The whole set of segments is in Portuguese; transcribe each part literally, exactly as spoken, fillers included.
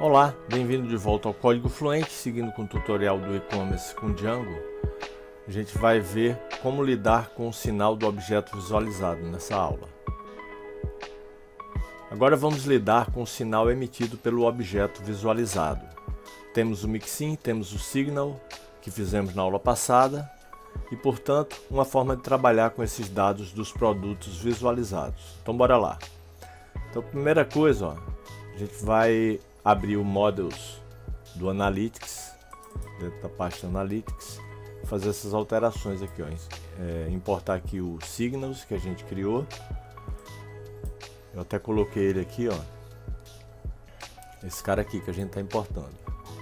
Olá, bem-vindo de volta ao Código Fluente. Seguindo com o tutorial do e-commerce com Django, a gente vai ver como lidar com o sinal do objeto visualizado nessa aula. Agora vamos lidar com o sinal emitido pelo objeto visualizado. Temos o mixin, temos o signal, que fizemos na aula passada, e portanto uma forma de trabalhar com esses dados dos produtos visualizados. Então bora lá. Então, primeira coisa, ó, a gente vai abrir o Models do Analytics, dentro da pasta Analytics, fazer essas alterações aqui, ó, é, importar aqui o Signals que a gente criou. Eu até coloquei ele aqui, ó, esse cara aqui que a gente está importando.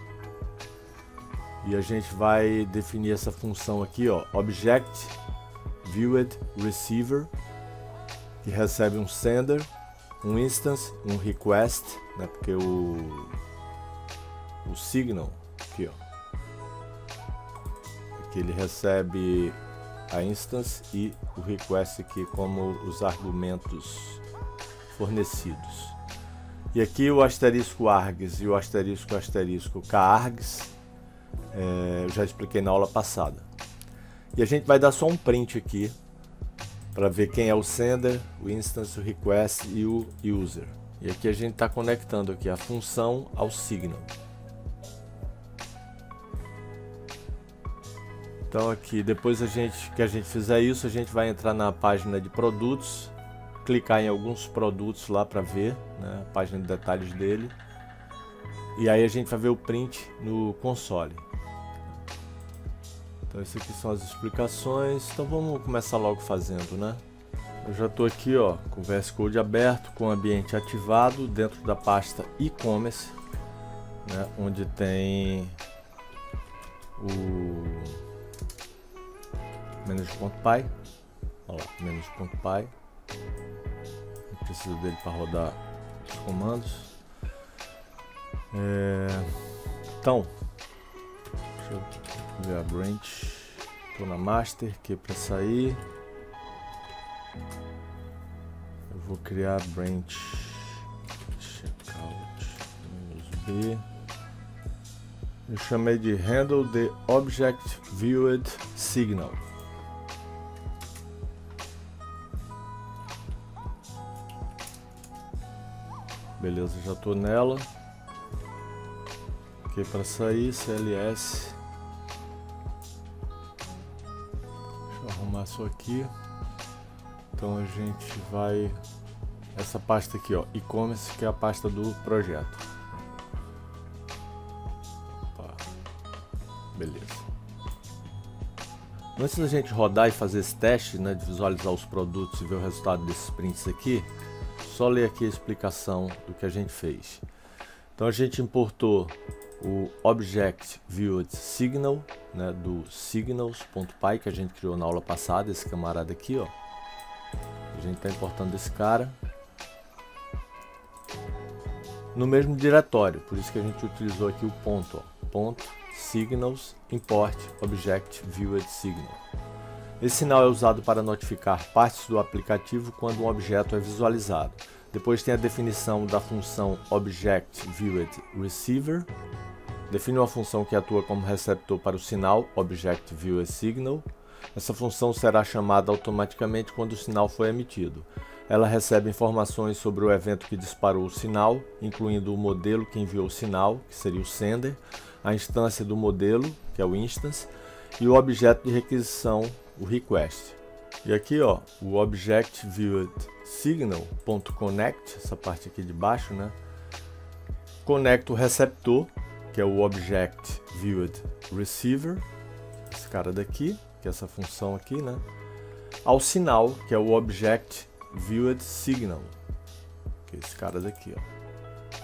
E a gente vai definir essa função aqui, ó, Object Viewed Receiver, que recebe um sender, um instance, um request, né, porque o, o signal aqui, ó, aqui ele recebe a instance e o request aqui como os argumentos fornecidos. E aqui o asterisco args e o asterisco asterisco cargs, é, eu já expliquei na aula passada. E a gente vai dar só um print aqui para ver quem é o sender, o instance, o request e o user. E aqui a gente está conectando aqui a função ao signal. Então aqui, depois a gente, que a gente fizer isso, a gente vai entrar na página de produtos, clicar em alguns produtos lá para ver, né, a página de detalhes dele. E aí a gente vai ver o print no console. Então essas aqui são as explicações, então vamos começar logo fazendo, né? Eu já estou aqui, ó, com o V S Code aberto, com o ambiente ativado dentro da pasta e-commerce, né, onde tem o menus.py, olha lá, menus.py, não preciso dele para rodar os comandos. É... Então, deixa eu ver a branch, estou na master aqui para sair. Eu vou criar branch checkout B. Eu chamei de handle the object viewed signal. Beleza, já estou nela. Aqui para sair, C L S. Deixa eu arrumar isso aqui. Então a gente vai, essa pasta aqui, ó, e-commerce, que é a pasta do projeto. Opa. Beleza. Antes da gente rodar e fazer esse teste, né, de visualizar os produtos e ver o resultado desses prints aqui, só ler aqui a explicação do que a gente fez. Então a gente importou o Object Viewed Signal, né, do signals.py que a gente criou na aula passada, esse camarada aqui, ó. A gente está importando esse cara no mesmo diretório, por isso que a gente utilizou aqui o ponto, ó, ponto signals import object viewed signal. Esse sinal é usado para notificar partes do aplicativo quando um objeto é visualizado. Depois tem a definição da função object viewed receiver. Define uma função que atua como receptor para o sinal object viewed signal. Essa função será chamada automaticamente quando o sinal for emitido. Ela recebe informações sobre o evento que disparou o sinal, incluindo o modelo que enviou o sinal, que seria o sender, a instância do modelo, que é o instance, e o objeto de requisição, o request. E aqui, ó, o object viewed signal.connect, essa parte aqui de baixo, né, conecta o receptor, que é o object viewed receiver, esse cara daqui, que é essa função aqui, né, ao sinal, que é o Object Viewed Signal, que é esse cara daqui, ó.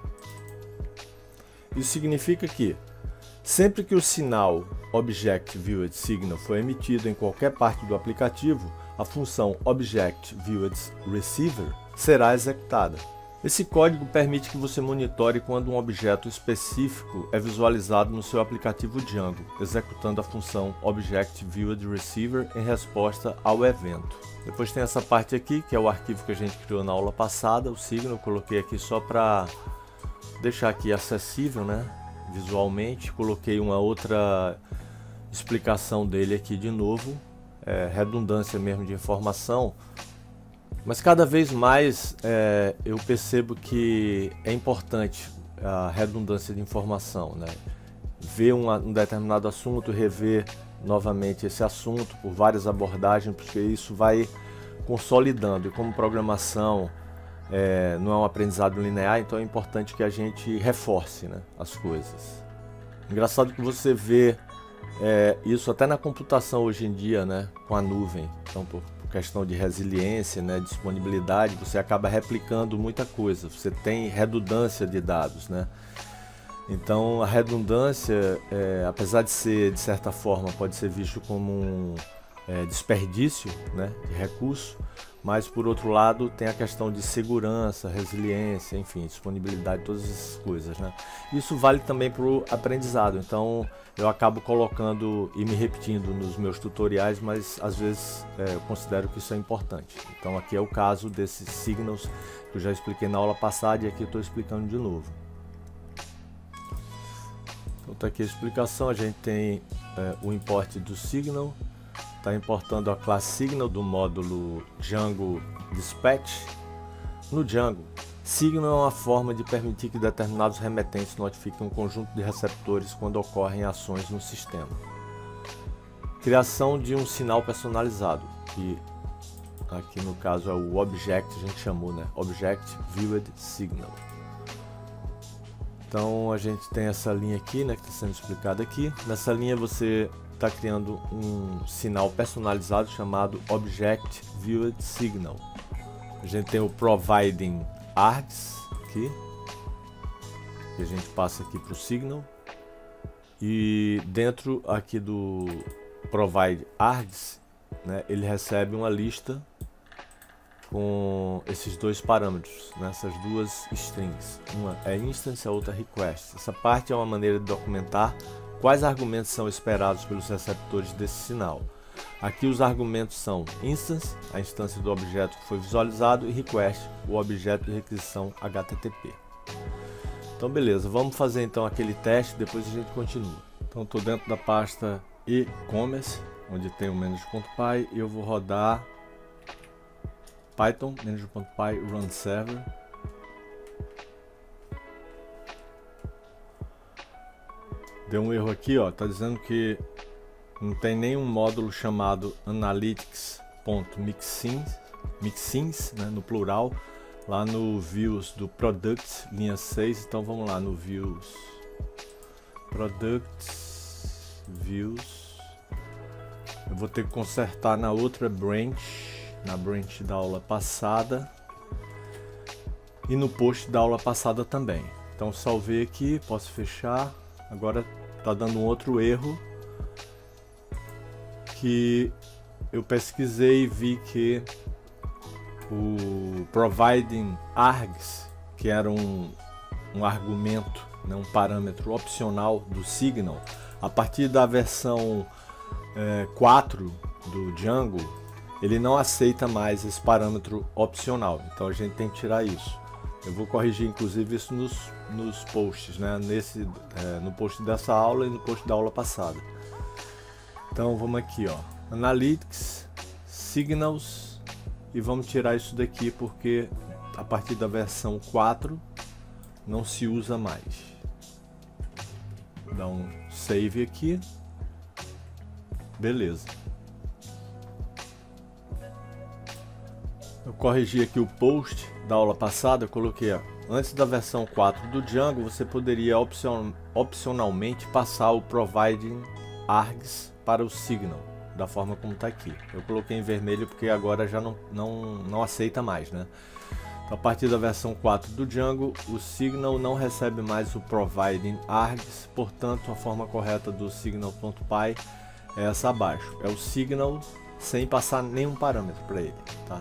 Isso significa que sempre que o sinal Object Viewed Signal for emitido em qualquer parte do aplicativo, a função Object Viewed Receiver será executada. Esse código permite que você monitore quando um objeto específico é visualizado no seu aplicativo Django, executando a função Object Viewed Receiver em resposta ao evento. Depois tem essa parte aqui, que é o arquivo que a gente criou na aula passada, o signal, eu coloquei aqui só para deixar aqui acessível, né, visualmente. Coloquei uma outra explicação dele aqui de novo, é, redundância mesmo de informação, mas cada vez mais é, eu percebo que é importante a redundância de informação, né? Ver um, um determinado assunto, rever novamente esse assunto por várias abordagens, porque isso vai consolidando. E como programação é, não é um aprendizado linear, então é importante que a gente reforce, né, as coisas. Engraçado que você vê é, isso até na computação hoje em dia, né, com a nuvem. Então, por, por questão de resiliência, né, disponibilidade, você acaba replicando muita coisa. Você tem redundância de dados, né? Então a redundância, é, apesar de ser, de certa forma, pode ser visto como um é, desperdício, né, de recurso, mas por outro lado tem a questão de segurança, resiliência, enfim, disponibilidade, todas essas coisas, né? Isso vale também para o aprendizado, então eu acabo colocando e me repetindo nos meus tutoriais, mas às vezes é, eu considero que isso é importante. Então aqui é o caso desses signals que eu já expliquei na aula passada e aqui eu estou explicando de novo. Então tá aqui a explicação, a gente tem é, o import do signal, está importando a classe signal do módulo Django Dispatch. No Django, signal é uma forma de permitir que determinados remetentes notifiquem um conjunto de receptores quando ocorrem ações no sistema. Criação de um sinal personalizado, que aqui no caso é o Object, a gente chamou, né? Object Viewed Signal. Então a gente tem essa linha aqui, né, que está sendo explicada aqui. Nessa linha você está criando um sinal personalizado chamado Object Viewed Signal. A gente tem o Providing Args aqui, que a gente passa aqui para o Signal. E dentro aqui do Provide Args, né, ele recebe uma lista com esses dois parâmetros, né, essas duas strings. Uma é instance, a outra é request. Essa parte é uma maneira de documentar quais argumentos são esperados pelos receptores desse sinal. Aqui os argumentos são instance, a instância do objeto que foi visualizado, e request, o objeto de requisição H T T P. Então beleza, vamos fazer então aquele teste, depois a gente continua. Então estou dentro da pasta e-commerce, onde tem o manager.py, e eu vou rodar Python manager.py run server. Deu um erro aqui, ó, tá dizendo que não tem nenhum módulo chamado analytics.mixins, mixins, né, no plural, lá no views do product, linha seis. Então vamos lá no views, products, views. Eu vou ter que consertar na outra branch, na branch da aula passada e no post da aula passada também. Então salvei aqui, posso fechar. Agora tá dando um outro erro, que eu pesquisei e vi que o providing args, que era um, um argumento, né, um parâmetro opcional do signal, a partir da versão é, quatro do Django, ele não aceita mais esse parâmetro opcional, então a gente tem que tirar isso. Eu vou corrigir inclusive isso nos, nos posts, né? Nesse, é, no post dessa aula e no post da aula passada. Então vamos aqui, ó, Analytics, Signals, e vamos tirar isso daqui porque a partir da versão quatro não se usa mais. Dá um save aqui, beleza. Eu corrigi aqui o post da aula passada, eu coloquei, ó, antes da versão quatro do Django, você poderia opcion, opcionalmente passar o Providing Args para o Signal, da forma como está aqui. Eu coloquei em vermelho porque agora já não, não, não aceita mais, né? Então, a partir da versão quatro do Django, o Signal não recebe mais o Providing Args, portanto a forma correta do Signal.py é essa abaixo, é o Signal sem passar nenhum parâmetro para ele, tá?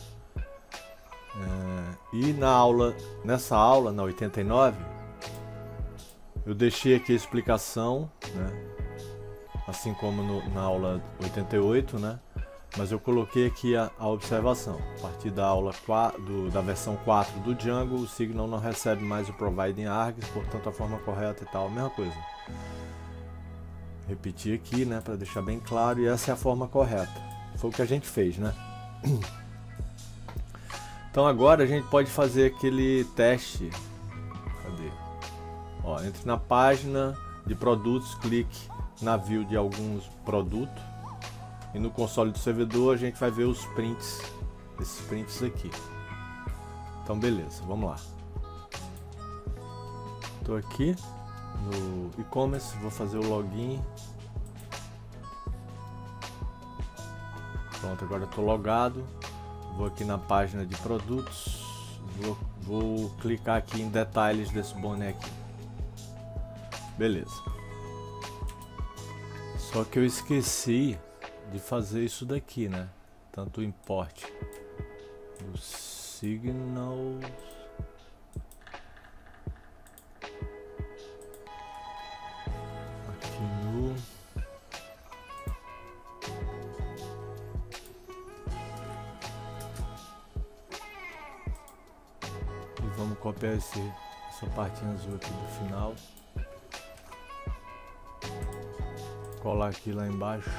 É, e na aula, nessa aula, na oitenta e nove, eu deixei aqui a explicação, né, assim como no, na aula oitenta e oito, né, mas eu coloquei aqui a, a observação. A partir da aula quatro, do, da versão quatro do Django, o Signal não recebe mais o providing args, portanto a forma correta e tal, a mesma coisa. Repetir aqui, né, para deixar bem claro, e essa é a forma correta. Foi o que a gente fez, né? Então agora a gente pode fazer aquele teste. Cadê? Ó, entre na página de produtos, clique na view de alguns produtos. E no console do servidor a gente vai ver os prints, esses prints aqui. Então beleza, vamos lá. Estou aqui no e-commerce, vou fazer o login. Pronto, agora estou logado. Vou aqui na página de produtos, vou, vou clicar aqui em detalhes desse bonequinho. Beleza. Só que eu esqueci de fazer isso daqui, né? Tanto o import do Signals. Aqui no e vamos copiar esse, essa partinha azul aqui do final. Colar aqui lá embaixo.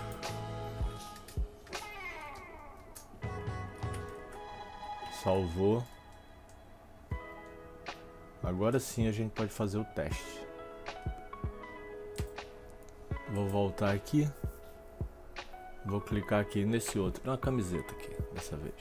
Salvou. Agora sim a gente pode fazer o teste. Vou voltar aqui. Vou clicar aqui nesse outro. Uma camiseta aqui, dessa vez.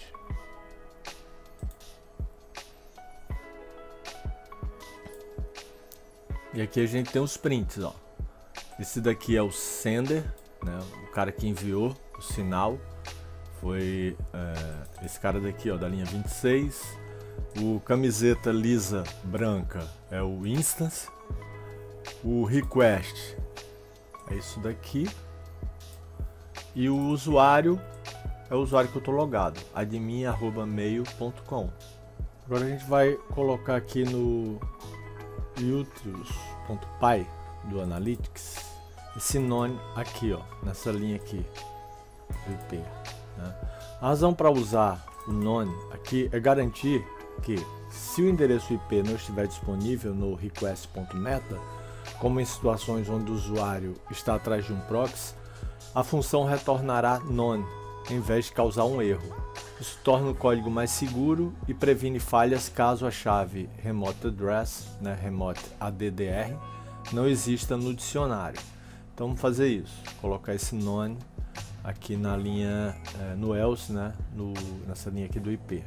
E aqui a gente tem os prints, ó. Esse daqui é o sender, né? O cara que enviou o sinal. Foi é, esse cara daqui, ó, da linha vinte e seis. O camiseta lisa branca é o instance. O request é isso daqui. E o usuário é o usuário que eu tô logado, admin arroba mail ponto com. Agora a gente vai colocar aqui no utils ponto py do Analytics esse none aqui, ó, nessa linha aqui do I P. Né? A razão para usar o none aqui é garantir que, se o endereço I P não estiver disponível no request.meta, como em situações onde o usuário está atrás de um proxy, a função retornará none em vez de causar um erro. Isso torna o código mais seguro e previne falhas caso a chave remote address, né, remote addr, não exista no dicionário. Então vamos fazer isso, colocar esse none aqui na linha, é, no else, né, no, nessa linha aqui do I P.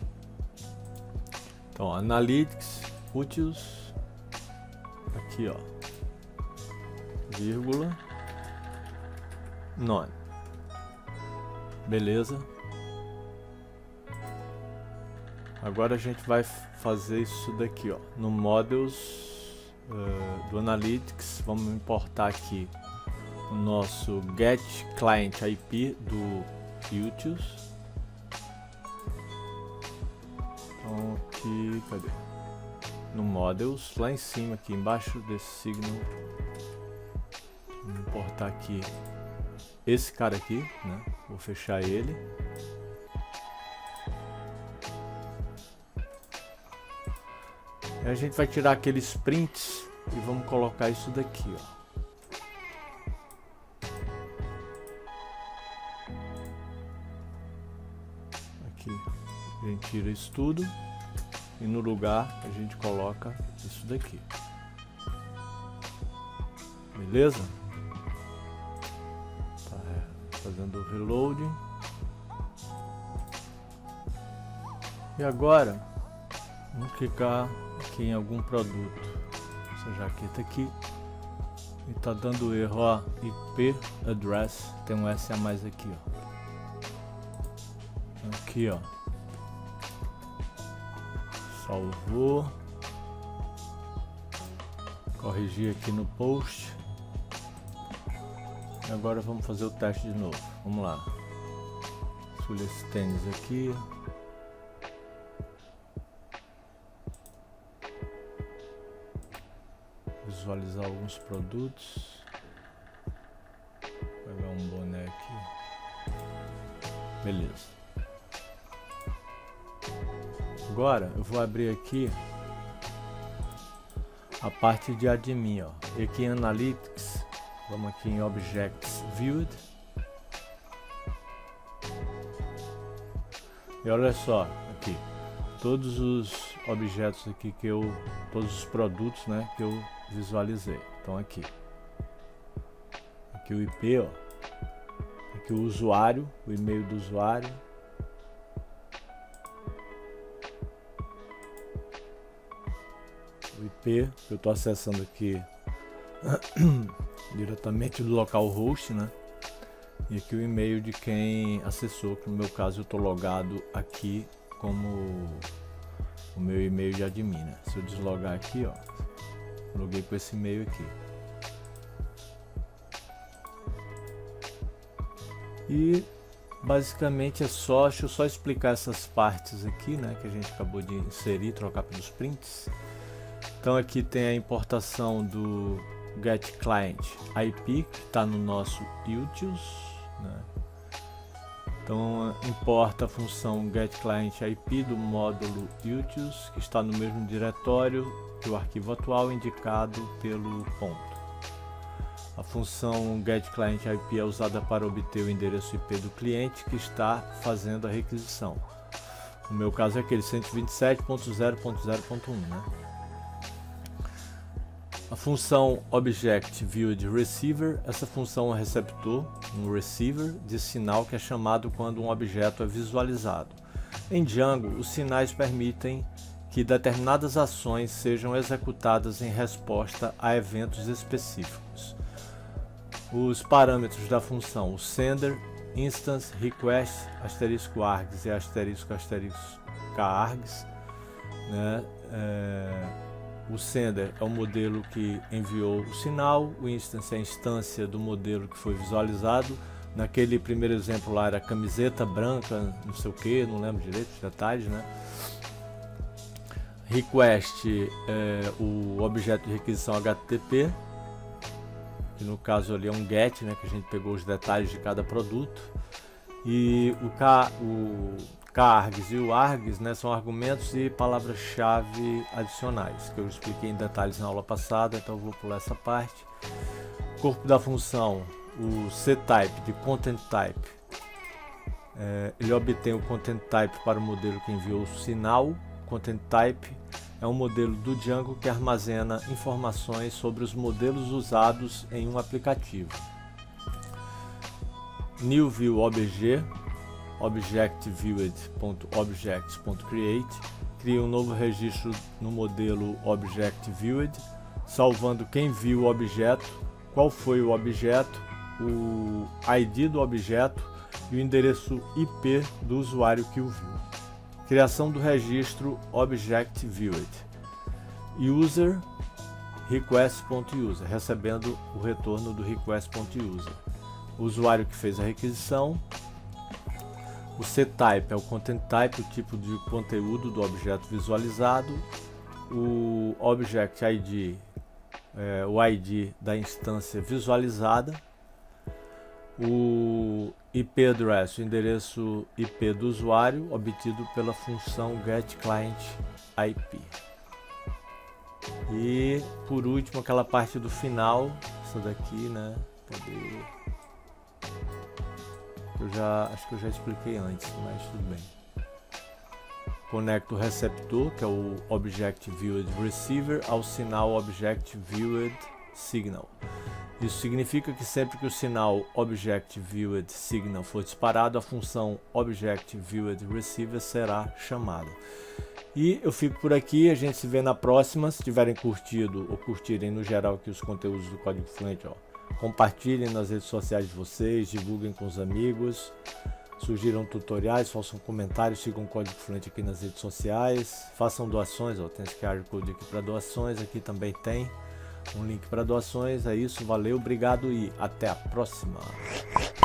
Então, Analytics, utils, aqui ó, vírgula, none. Beleza. Agora a gente vai fazer isso daqui, ó, no models uh, do Analytics. Vamos importar aqui o nosso get client I P do utils. Então aqui, cadê? No models, lá em cima, aqui embaixo desse signal. Vou importar aqui esse cara aqui, né? Vou fechar ele. Aí a gente vai tirar aqueles prints e vamos colocar isso daqui, ó. Aqui a gente tira isso tudo e no lugar a gente coloca isso daqui. Beleza? Tá fazendo o reloading. E agora vamos clicar aqui em algum produto, essa jaqueta aqui, e tá dando erro, ó, I P address, tem um S a mais aqui, ó, aqui ó, salvou, corrigir aqui no post, e agora vamos fazer o teste de novo. Vamos lá, escolher esse tênis aqui. Visualizar alguns produtos. Vou pegar um boné aqui. Beleza. Agora eu vou abrir aqui a parte de admin, ó. E aqui em Analytics, vamos aqui em Objects Viewed. E olha só, aqui, todos os objetos aqui que eu, todos os produtos, né, que eu visualizei. Então aqui, aqui o I P, ó, aqui o usuário, o e-mail do usuário. O I P que eu estou acessando aqui diretamente do localhost, né? E aqui o e-mail de quem acessou, que no meu caso eu estou logado aqui como o meu e-mail de admin, né? Se eu deslogar aqui, ó, loguei com esse e-mail aqui. E basicamente é só, deixa eu só explicar essas partes aqui, né, que a gente acabou de inserir, trocar pelos prints. Então aqui tem a importação do getClientIP, que está no nosso utils, né? Então importa a função getClientIP do módulo utils, que está no mesmo diretório que o arquivo atual, indicado pelo ponto. A função getClientIP é usada para obter o endereço I P do cliente que está fazendo a requisição. No meu caso é aquele cento e vinte e sete ponto zero ponto zero ponto um, né? A função ObjectViewedReceiver, essa função é um receptor, um receiver de sinal que é chamado quando um objeto é visualizado. Em Django, os sinais permitem que determinadas ações sejam executadas em resposta a eventos específicos. Os parâmetros da função, o sender, instance, request, asterisco args e asterisco asterisco args, né? É... O sender é o modelo que enviou o sinal, o instance é a instância do modelo que foi visualizado. Naquele primeiro exemplo lá era camiseta branca, não sei o que, não lembro direito os detalhes, né? Request é o objeto de requisição H T T P, que no caso ali é um get, né, que a gente pegou os detalhes de cada produto. E o, K, o Kargs e o args, né, são argumentos e palavras-chave adicionais, que eu expliquei em detalhes na aula passada, então eu vou pular essa parte. Corpo da função, o cType de content type, é, ele obtém o content type para o modelo que enviou o sinal. Content type é um modelo do Django que armazena informações sobre os modelos usados em um aplicativo. NewViewObj, ObjectViewed.objects.create, cria um novo registro no modelo ObjectViewed, salvando quem viu o objeto, qual foi o objeto, o I D do objeto e o endereço I P do usuário que o viu. Criação do registro ObjectViewed. User request.user, recebendo o retorno do request.user. O usuário que fez a requisição. O cType é o content type, o tipo de conteúdo do objeto visualizado. O Object I D é o I D da instância visualizada. O I P address, o endereço I P do usuário, obtido pela função getClientIP. E por último, aquela parte do final, essa daqui, né? Poder... Eu já acho que eu já expliquei antes, mas tudo bem. Conecta o receptor, que é o ObjectViewedReceiver, ao sinal ObjectViewedSignal. Isso significa que sempre que o sinal ObjectViewedSignal for disparado, a função ObjectViewedReceiver será chamada. E eu fico por aqui, a gente se vê na próxima. Se tiverem curtido ou curtirem no geral aqui os conteúdos do Código Fluente, ó, compartilhem nas redes sociais de vocês, divulguem com os amigos, sugiram tutoriais, façam comentários, sigam o Código Fluente aqui nas redes sociais, façam doações, ó, tem esse Q R Code aqui para doações, aqui também tem um link para doações. É isso, valeu, obrigado e até a próxima!